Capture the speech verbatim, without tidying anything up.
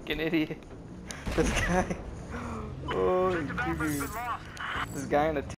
fucking idiot. This guy. Oh, dude. This guy in a